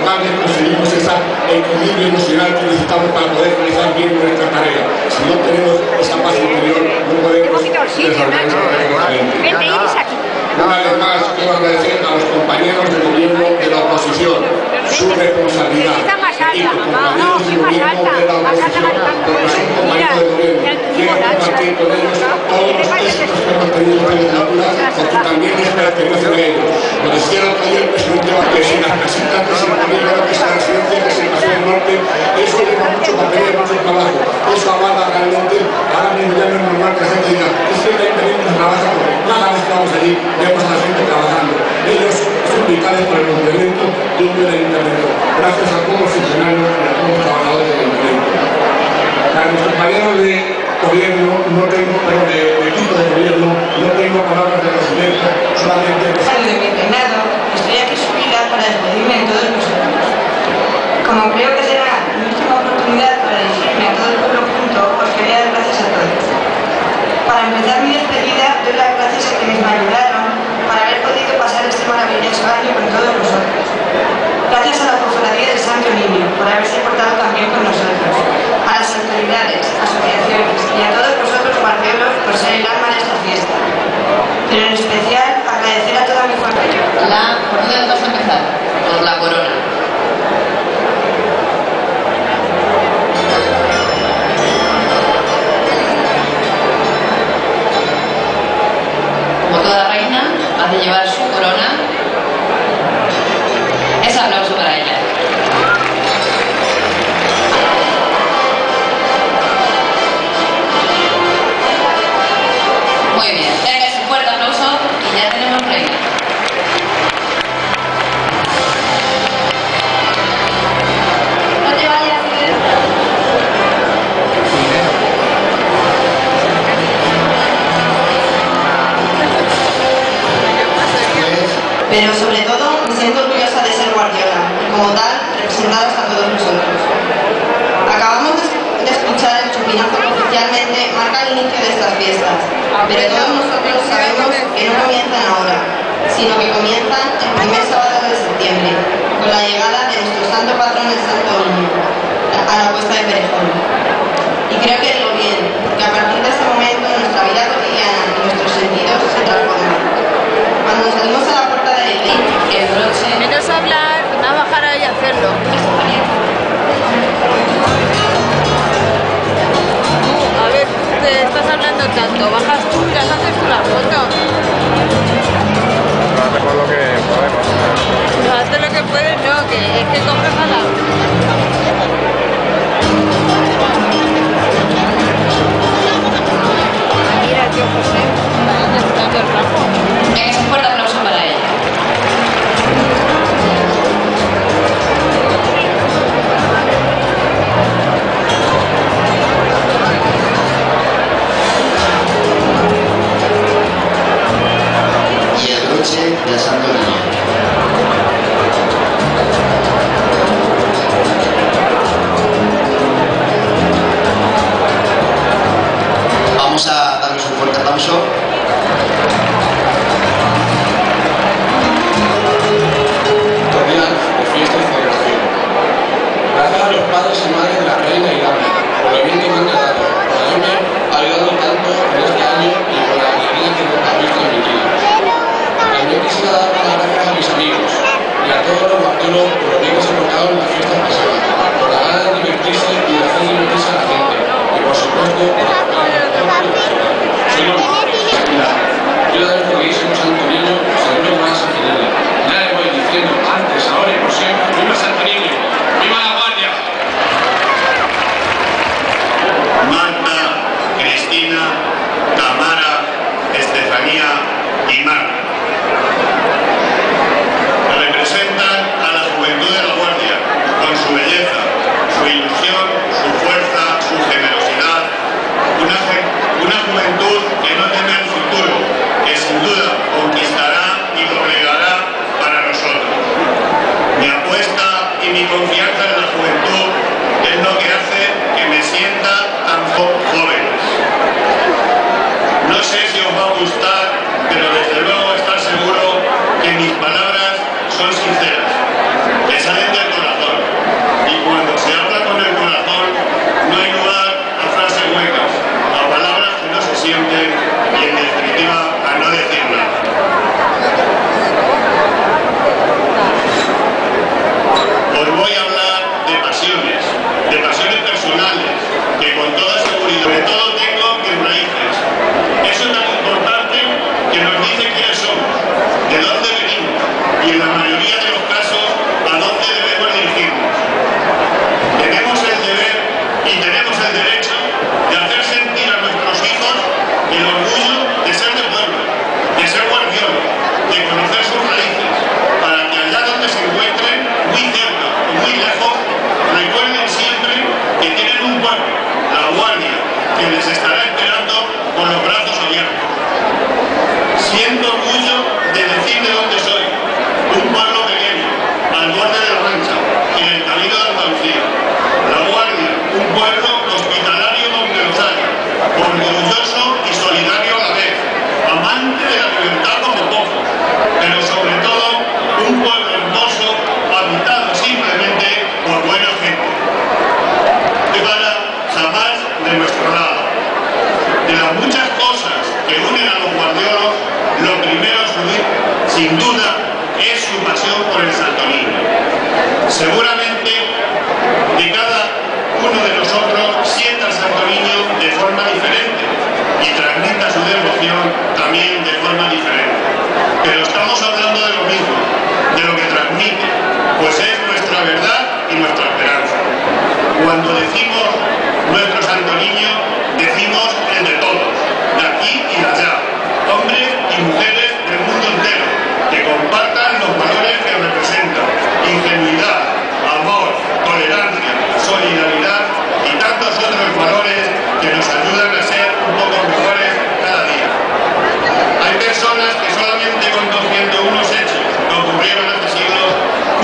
vez conseguimos ese equilibrio emocional que necesitamos para poder realizar bien nuestra tarea. Si no tenemos esa paz interior, no podemos desarrollarnos correctamente. Una vez más, quiero agradecer a los compañeros del gobierno de la oposición su responsabilidad y los compañeros del gobierno de la oposición, porque son compañeros del gobierno. Quiero compartir con ellos todos los éxitos que hemos tenido esta legislatura, porque también les pertenece a ellos. Lo decía el otro día el presidente, que si las casitas que se ponían, que esa residencia que se pasó del norte, eso lleva mucho papel, mucho trabajo. Eso avala realmente, ahora mismo ya no es normal que la gente diga, es que la independencia trabaja, porque cada vez que vamos allí, vemos a la gente trabajando. Ellos son vitales para el complemento de un buen ayuntamiento. Gracias a todos los funcionarios y a todos los trabajadores del ayuntamiento. A mis compañeros de gobierno, no tengo, pero de equipo de gobierno, no tengo palabras de agradecimiento, solamente de mi reinado, estoy aquí subida para despedirme de todos vosotros. Como creo que será mi última oportunidad para dirigirme a todo el pueblo junto, os quería dar gracias a todos. Para empezar mi despedida, doy las gracias a quienes me ayudaron para haber podido pasar este maravilloso año con todos vosotros. Gracias a la Cofradía de Santo Niño por haberse portado también con nosotros, a las autoridades, asociaciones y a todos vosotros guardiolos por ser el alma de esta fiesta. Pero en especial agradecer a toda mi familia. ¿Por dónde vas a empezar? Por la corona. Como toda reina, ha de llevar su corona. Ese aplauso para ella. Muy bien, venga ese fuerte aplauso y ya tenemos reina. No te vayas, Pero sobre todo me siento orgullosa de ser guardiola y como tal representaros a todos nosotros. Acabamos de escuchar el chupinazo que oficialmente marca el inicio de estas fiestas, pero todos nosotros sabemos que no comienzan ahora, sino que comienzan el primer sábado de septiembre, con la llegada de nuestro santo patrón, el Santo Niño, a la puesta de Perejón. Y creo que digo bien, porque a partir de ese momento nuestra vida cotidiana y nuestros sentidos se transforman. Cuando salimos a la puerta de la iglesia, el broche... Menos hablar, más bajar ahí y hacerlo. A ver, tú te estás hablando tanto, bajas tú y las haces tú la foto. Hacemos lo que podemos. No haces lo que puedes, no, que es que coges mala. Mira, tío José, necesitando el trabajo. Es un fuerte aplauso para ella. Y el broche del Santo Niño.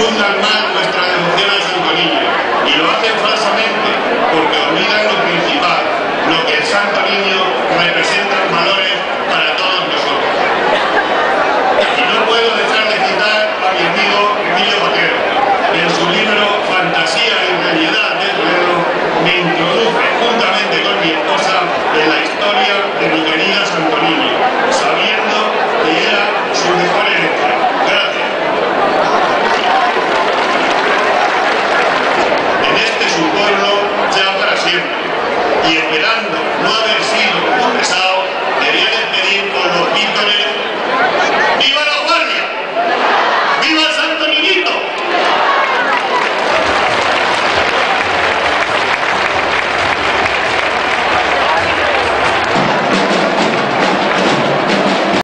muy normal